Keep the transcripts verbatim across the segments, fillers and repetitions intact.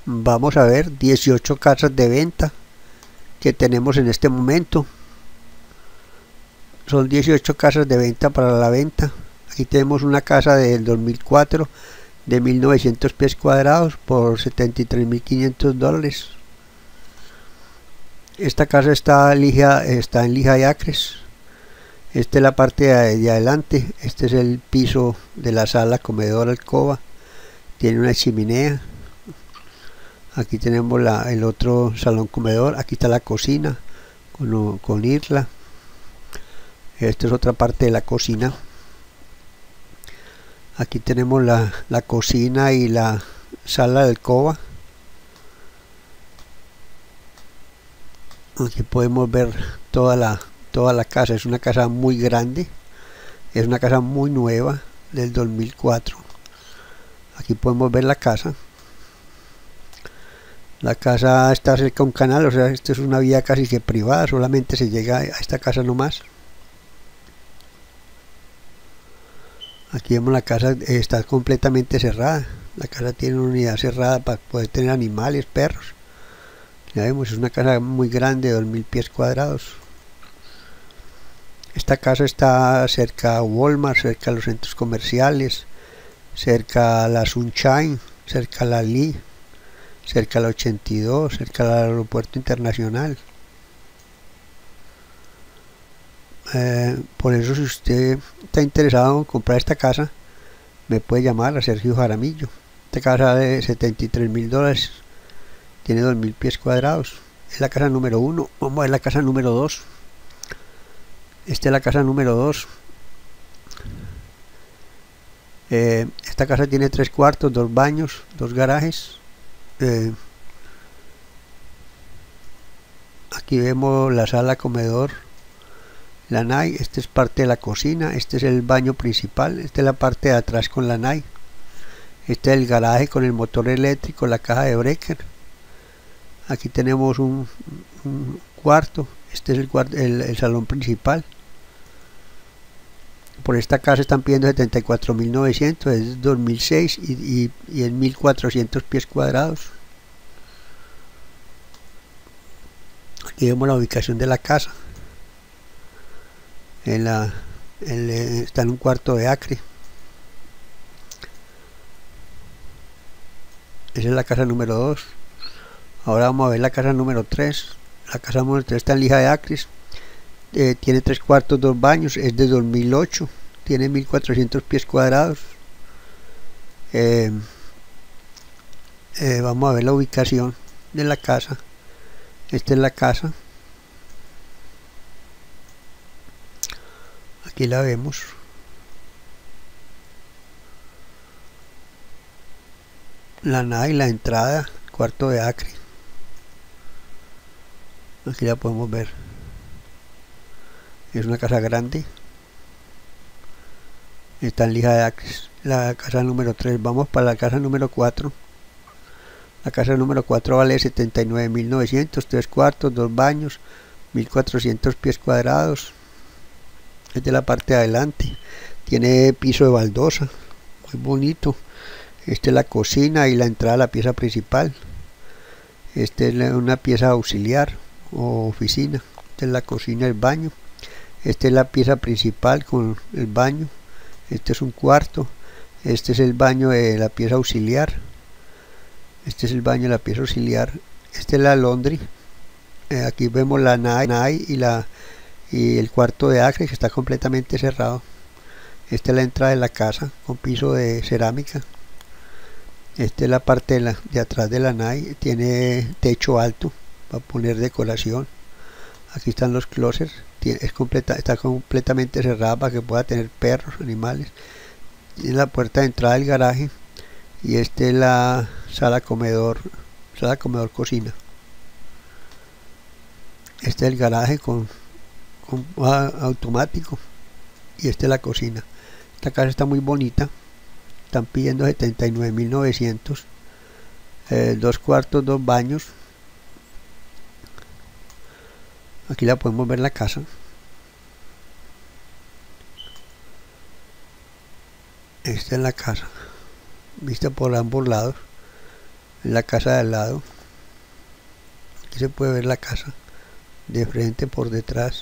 Vamos a ver dieciocho casas de venta que tenemos en este momento. Son dieciocho casas de venta para la venta. Aquí tenemos una casa del dos mil cuatro de mil novecientos pies cuadrados por setenta y tres mil quinientos dólares. Esta casa está, lija, está en lija de acres. Esta es la parte de, de adelante. Este es el piso de la sala, comedor, alcoba. Tiene una chimenea. Aquí tenemos la, el otro salón comedor. Aquí está la cocina con, con isla. Esta es otra parte de la cocina. Aquí tenemos la, la cocina y la sala de alcoba. Aquí podemos ver toda la, toda la casa. Es una casa muy grande. Es una casa muy nueva del dos mil cuatro. Aquí podemos ver la casa. La casa está cerca de un canal, o sea, esto es una vía casi que privada. Solamente se llega a esta casa nomás. Aquí vemos la casa, está completamente cerrada. La casa tiene una unidad cerrada para poder tener animales, perros. Ya vemos, es una casa muy grande, dos mil pies cuadrados. Esta casa está cerca a Walmart, cerca a los centros comerciales, cerca a la Sunshine, cerca a la Lee, cerca a la ochenta y dos, cerca al aeropuerto internacional. Eh, por eso, si usted está interesado en comprar esta casa, me puede llamar a Sergio Jaramillo. Esta casa de setenta y tres mil dólares, tiene dos mil pies cuadrados. Es la casa número uno. Vamos a ver la casa número dos. Esta es la casa número dos. Eh, esta casa tiene tres cuartos, dos baños, dos garajes. Eh, aquí vemos la sala comedor, la N A I. Esta es parte de la cocina. Este es el baño principal. Esta es la parte de atrás con la N A I. Este es el garaje con el motor eléctrico, la caja de breaker. Aquí tenemos un, un cuarto. Este es el, el, el salón principal. Por esta casa están pidiendo setenta y cuatro mil novecientos, es dos mil seis y, y, y es mil cuatrocientos pies cuadrados. Aquí vemos la ubicación de la casa. En la, en, está en un cuarto de acre. Esa es la casa número dos. Ahora vamos a ver la casa número tres. La casa número tres está en lija de acres. Eh, tiene tres cuartos, dos baños. Es de dos mil ocho. Tiene mil cuatrocientos pies cuadrados. Eh, eh, vamos a ver la ubicación de la casa. Esta es la casa. Aquí la vemos. La N A I, la entrada, cuarto de acre. Aquí la podemos ver. Es una casa grande. Está en lija de acres. La casa número tres. Vamos para la casa número cuatro. La casa número cuatro vale setenta y nueve mil novecientos, tres cuartos, dos baños, mil cuatrocientos pies cuadrados. Es de la parte de adelante. Tiene piso de baldosa, muy bonito. Esta es la cocina y la entrada a la pieza principal. Esta es una pieza auxiliar o oficina. Esta es la cocina y el baño. Esta es la pieza principal con el baño. Este es un cuarto. Este es el baño de la pieza auxiliar. Este es el baño de la pieza auxiliar. Esta es la laundry. Eh, aquí vemos la N A I y, la, y el cuarto de acre que está completamente cerrado. Esta es la entrada de la casa con piso de cerámica. Esta es la parte de, la, de atrás de la N A I. Tiene techo alto para poner decoración. Aquí están los closets. Tiene, es completa, está completamente cerrada para que pueda tener perros, animales. Y la puerta de entrada del garaje. Y esta es la sala comedor, sala comedor cocina. Este es el garaje con, con uh, automático. Y esta es la cocina. Esta casa está muy bonita. Están pidiendo setenta y nueve mil novecientos. Eh, dos cuartos, dos baños. Aquí la podemos ver la casa. Esta es la casa, vista por ambos lados. la casa de al lado. Aquí se puede ver la casa de frente, por detrás.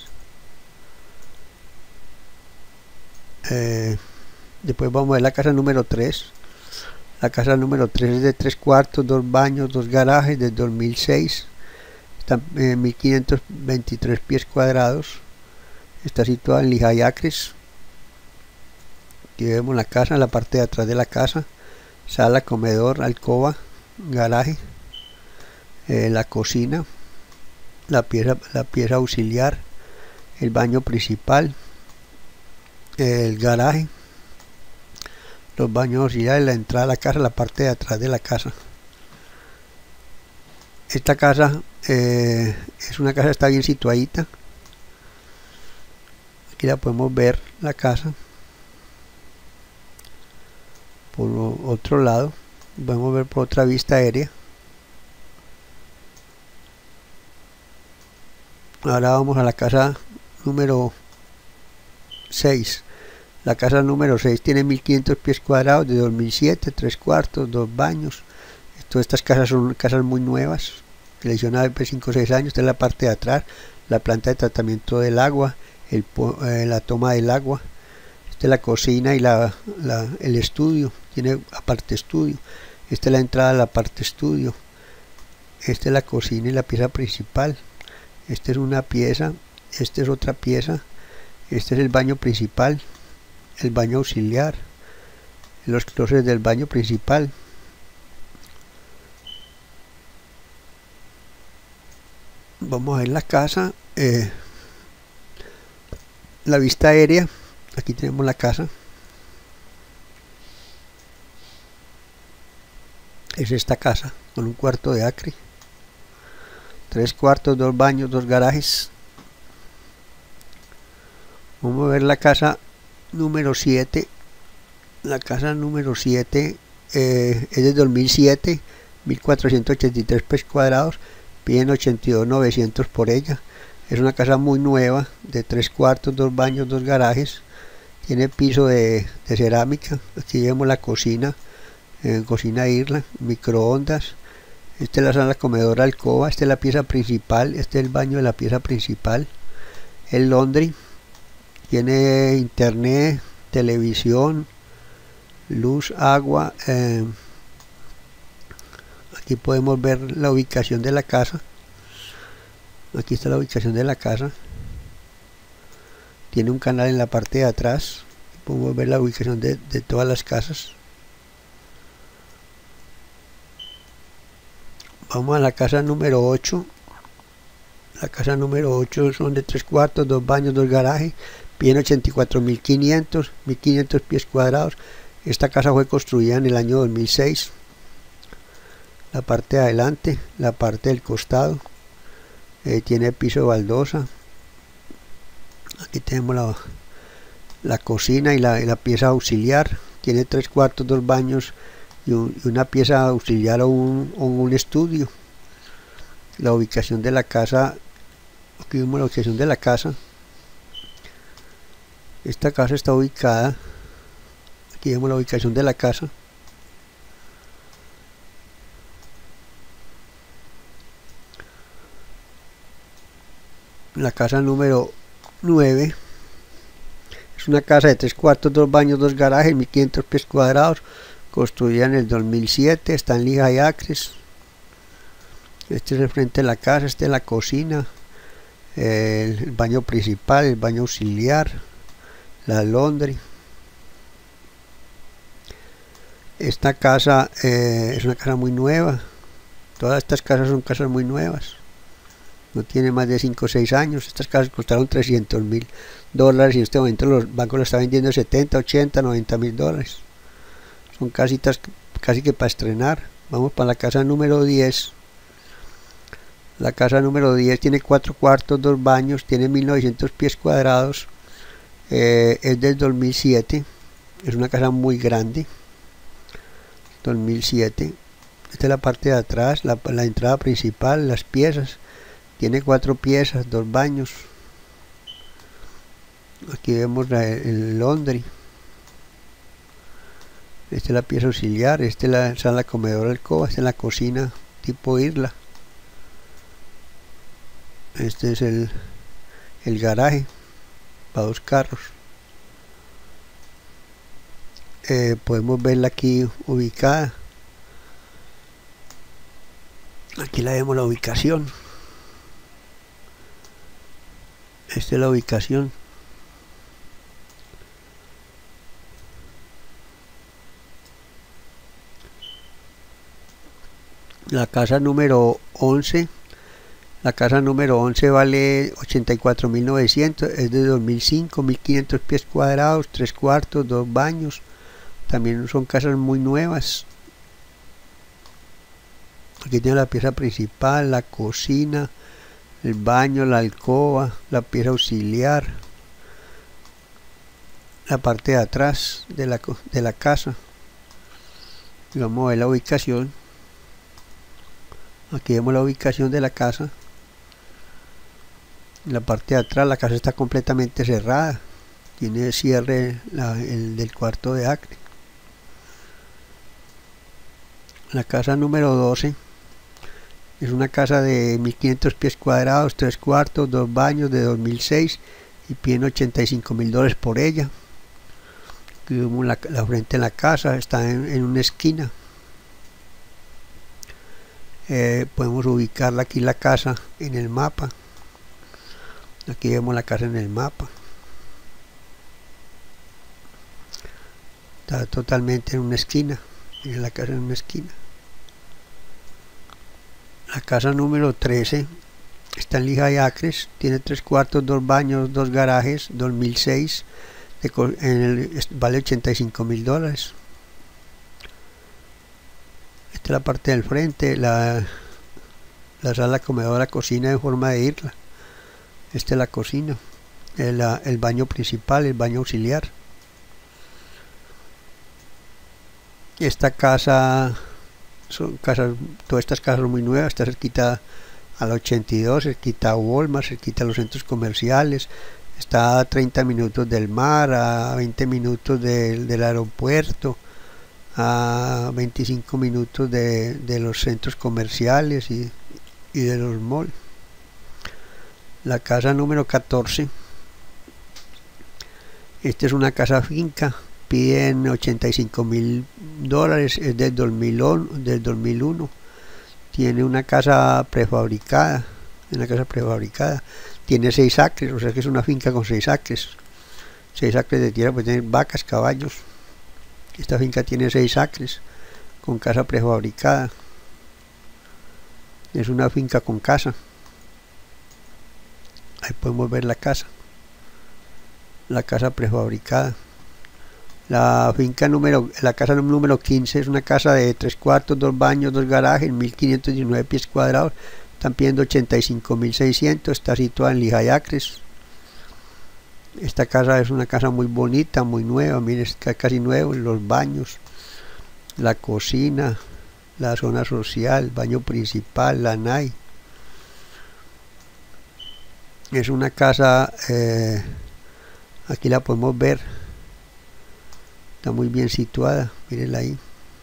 Eh, después vamos a ver la casa número tres. La casa número tres es de tres cuartos, dos baños, dos garajes, del dos mil seis. Está en mil quinientos veintitrés pies cuadrados. Está situada en Lehigh Acres. Aquí vemos la casa, en la parte de atrás de la casa. Sala, comedor, alcoba, garaje, eh, la cocina, la pieza, la pieza auxiliar, el baño principal, el garaje, los baños auxiliares, la entrada a la casa, la parte de atrás de la casa. Esta casa eh, es una casa, está bien situadita. Aquí la podemos ver, la casa. Por otro lado, vamos a ver por otra vista aérea. Ahora vamos a la casa número seis. La casa número seis tiene mil quinientos pies cuadrados, de dos mil siete, tres cuartos, dos baños. Todas estas casas son casas muy nuevas, que le hicieron hace cinco o seis años. Esta es la parte de atrás, la planta de tratamiento del agua, el, eh, la toma del agua. Esta es la cocina y la, la, el estudio, tiene aparte estudio. Esta es la entrada a la parte estudio. Esta es la cocina y la pieza principal. Esta es una pieza, esta es otra pieza. Este es el baño principal, el baño auxiliar, los closets del baño principal. Vamos a ver la casa, eh, la vista aérea. Aquí tenemos la casa. Es esta casa con un cuarto de acre, tres cuartos, dos baños, dos garajes. Vamos a ver la casa número siete. La casa número siete eh, es de dos mil siete, mil cuatrocientos ochenta y tres pies cuadrados. Piden ochenta y dos mil novecientos por ella. Es una casa muy nueva, de tres cuartos, dos baños, dos garajes. Tiene piso de, de cerámica. Aquí vemos la cocina, eh, cocina Irla, microondas. Esta es la sala, comedor, alcoba. Esta es la pieza principal. Este es el baño de la pieza principal. El laundry. Tiene internet, televisión, luz, agua. Eh, aquí podemos ver la ubicación de la casa. Aquí está la ubicación de la casa. Tiene un canal en la parte de atrás. Podemos ver la ubicación de, de todas las casas. Vamos a la casa número ocho. La casa número ocho son de tres cuartos, dos baños, dos garajes. Piden ochenta y cuatro mil quinientos, mil quinientos pies cuadrados. Esta casa fue construida en el año dos mil seis. La parte de adelante, la parte del costado. Eh, tiene piso de baldosa. Aquí tenemos la, la cocina y la, y la pieza auxiliar. Tiene tres cuartos, dos baños y, un, y una pieza auxiliar o un, o un estudio. La ubicación de la casa. Aquí vemos la ubicación de la casa. Esta casa está ubicada. Aquí vemos la ubicación de la casa. La casa número nueve. Es una casa de tres cuartos, dos baños, dos garajes, mil quinientos pies cuadrados. Construida en el dos mil siete. Está en Lehigh Acres. Este es el frente de la casa. Esta es la cocina. El, el baño principal, el baño auxiliar, la laundry. Esta casa eh, es una casa muy nueva. Todas estas casas son casas muy nuevas. No tiene más de cinco o seis años. Estas casas costaron trescientos mil dólares y en este momento los bancos lo están vendiendo setenta, ochenta, noventa mil dólares. Son casitas casi que para estrenar. Vamos para la casa número diez. La casa número diez tiene cuatro cuartos, dos baños, tiene mil novecientos pies cuadrados. Eh, es del dos mil siete. Es una casa muy grande. dos mil siete. Esta es la parte de atrás, la, la entrada principal, las piezas. Tiene cuatro piezas, dos baños. Aquí vemos la, el laundry. Esta es la pieza auxiliar, esta es la sala, comedor, alcoba, esta es la cocina tipo isla. Este es el, el garaje para dos carros. Eh, podemos verla aquí ubicada. Aquí la vemos la ubicación. Esta es la ubicación. La casa número once. La casa número once vale ochenta y cuatro mil novecientos, es de dos mil cinco, mil quinientos pies cuadrados, tres cuartos, dos baños. También son casas muy nuevas. Aquí tiene la pieza principal, la cocina, el baño, la alcoba, la pieza auxiliar, la parte de atrás de la, de la casa. Y vamos a ver la ubicación. Aquí vemos la ubicación de la casa. En la parte de atrás la casa está completamente cerrada. Tiene cierre la, el del cuarto de acre. La casa número doce es una casa de mil quinientos pies cuadrados, tres cuartos, dos baños, de dos mil seis, y piden ochenta y cinco mil dólares por ella. Aquí vemos la, la frente de la casa, está en, en una esquina. Eh, podemos ubicarla aquí la casa en el mapa. Aquí vemos la casa en el mapa. Está totalmente en una esquina. Miren la casa en una esquina. La casa número trece está en Lehigh Acres. Tiene tres cuartos, dos baños, dos garajes. dos mil seis. De, en el, vale ochenta y cinco mil dólares. Esta es la parte del frente. La, la sala, comedor, la cocina en forma de isla. Esta es la cocina. El, el baño principal, el baño auxiliar. Esta casa, son casas, todas estas casas son muy nuevas, está cerquita a la ochenta y dos, cerquita a Walmart, cerquita a los centros comerciales, está a treinta minutos del mar, a veinte minutos de, del aeropuerto, a veinticinco minutos de, de los centros comerciales y, y de los malls. La casa número catorce, esta es una casa finca. Piden ochenta y cinco mil dólares, es del dos mil uno, tiene una casa prefabricada, una casa prefabricada, tiene seis acres, o sea que es una finca con seis acres, seis acres de tierra, puede tener vacas, caballos. Esta finca tiene seis acres, con casa prefabricada, es una finca con casa. Ahí podemos ver la casa, la casa prefabricada. La finca número, la casa número quince es una casa de tres cuartos, dos baños, dos garajes, mil quinientos diecinueve pies cuadrados. Están pidiendo ochenta y cinco mil seiscientos. Está situada en Lehigh Acres. Esta casa es una casa muy bonita, muy nueva. Miren, está casi nuevo. Los baños, la cocina, la zona social, baño principal, la N A I. Es una casa, eh, aquí la podemos ver. Está muy bien situada, mírenla ahí.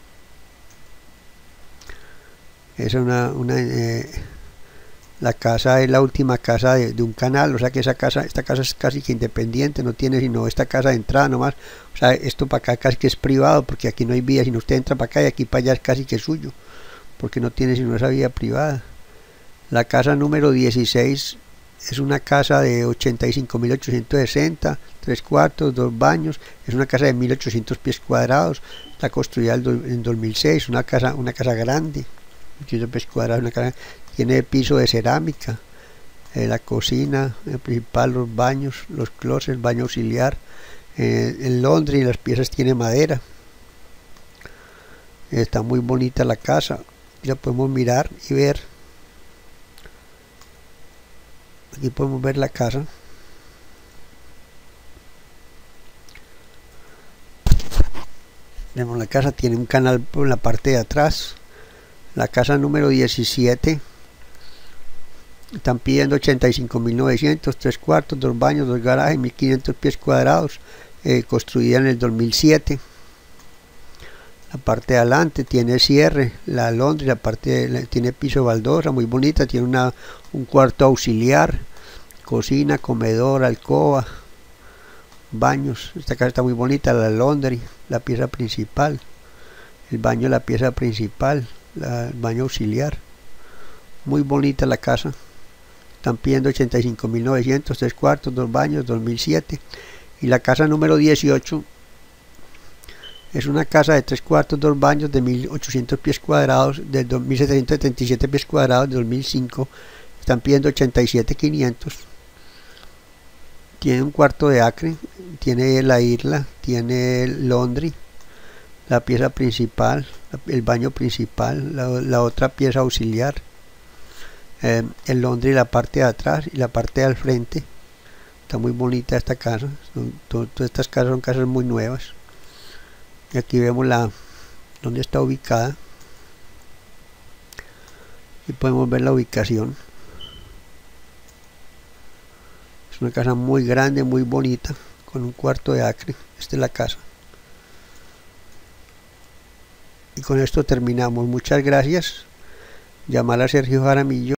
Es una, una eh, la casa es la última casa de, de un canal, o sea que esa casa, esta casa es casi que independiente, no tiene sino esta casa de entrada nomás. O sea, esto para acá casi que es privado, porque aquí no hay vía, sino usted entra para acá y aquí para allá es casi que suyo, porque no tiene sino esa vía privada. La casa número dieciséis es una casa de ochenta y cinco mil ochocientos sesenta, tres cuartos, dos baños, es una casa de mil ochocientos pies cuadrados, está construida en dos mil seis, una casa, una casa grande, ochocientos pies cuadrados, una casa, tiene piso de cerámica, eh, la cocina, el principal, los baños, los closets, baño auxiliar, eh, el laundry y las piezas tiene madera. Está muy bonita la casa, la podemos mirar y ver. Aquí podemos ver la casa. Vemos la casa, tiene un canal por la parte de atrás. La casa número diecisiete. Están pidiendo ochenta y cinco mil novecientos, tres cuartos, dos baños, dos garajes, mil quinientos pies cuadrados. Eh, construida en el dos mil siete. La parte de adelante tiene cierre, la Londres, la parte de, tiene piso de baldosa, muy bonita, tiene una, un cuarto auxiliar, cocina, comedor, alcoba, baños. Esta casa está muy bonita, la Londres, la pieza principal, el baño, la pieza principal, la, el baño auxiliar. Muy bonita la casa. Están pidiendo ochenta y cinco mil novecientos, tres cuartos, dos baños, dos mil siete. Y la casa número dieciocho es una casa de tres cuartos, dos baños de mil ochocientos pies cuadrados, de mil setecientos setenta y siete pies cuadrados, de dos mil cinco. Están pidiendo ochenta y siete mil quinientos. Tiene un cuarto de acre, tiene la isla, tiene el laundry, la pieza principal, el baño principal, la, la otra pieza auxiliar, eh, el laundry, la parte de atrás y la parte de al frente. Está muy bonita esta casa. Son, to, todas estas casas son casas muy nuevas. Y aquí vemos la donde está ubicada y podemos ver la ubicación. Es una casa muy grande, muy bonita, con un cuarto de acre. Esta es la casa. Y con esto terminamos. Muchas gracias. Llamar a Sergio Jaramillo.